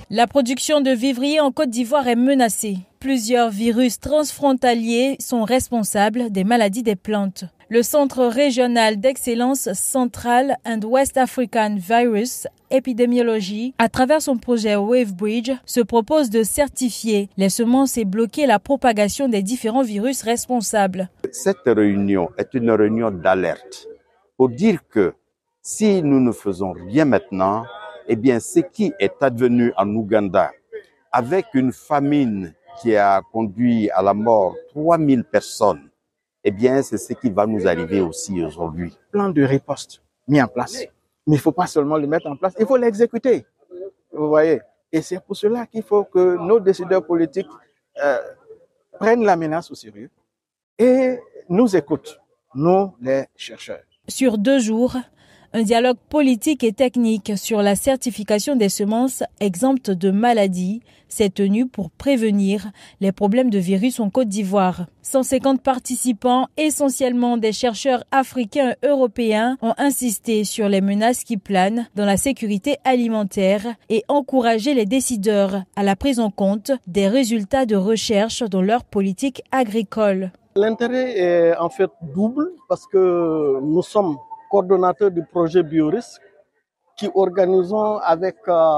La production de vivriers en Côte d'Ivoire est menacée. Plusieurs virus transfrontaliers sont responsables des maladies des plantes. Le Centre régional d'excellence Central and West African Virus Epidemiology, à travers son projet WaveBridge, se propose de certifier les semences et bloquer la propagation des différents virus responsables. Cette réunion est une réunion d'alerte pour dire que si nous ne faisons rien maintenant, eh bien, ce qui est advenu en Ouganda avec une famine qui a conduit à la mort 3000 personnes, eh bien, c'est ce qui va nous arriver aussi aujourd'hui. Plan de riposte mis en place. Mais il ne faut pas seulement le mettre en place, il faut l'exécuter. Vous voyez? Et c'est pour cela qu'il faut que nos décideurs politiques prennent la menace au sérieux et nous écoutent, nous les chercheurs. Sur 2 jours, un dialogue politique et technique sur la certification des semences exemptes de maladies s'est tenu pour prévenir les problèmes de virus en Côte d'Ivoire. 150 participants, essentiellement des chercheurs africains et européens, ont insisté sur les menaces qui planent dans la sécurité alimentaire et encouragé les décideurs à la prise en compte des résultats de recherche dans leur politique agricole. L'intérêt est en fait double parce que nous sommes coordonnateur du projet Biorisque qui organisons avec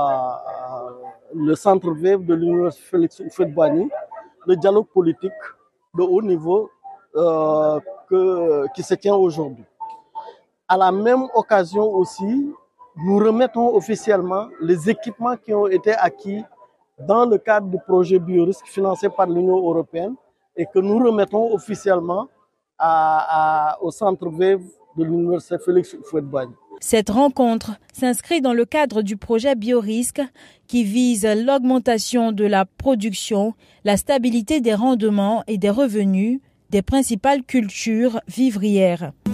le centre VEV de l'Université Félix Houphouët-Boigny le dialogue politique de haut niveau qui se tient aujourd'hui. À la même occasion aussi, nous remettons officiellement les équipements qui ont été acquis dans le cadre du projet Biorisque financé par l'Union européenne et que nous remettons officiellement au centre VEV de l'Université Félix Houphouët-Boigny. Cette rencontre s'inscrit dans le cadre du projet Biorisque qui vise l'augmentation de la production, la stabilité des rendements et des revenus des principales cultures vivrières.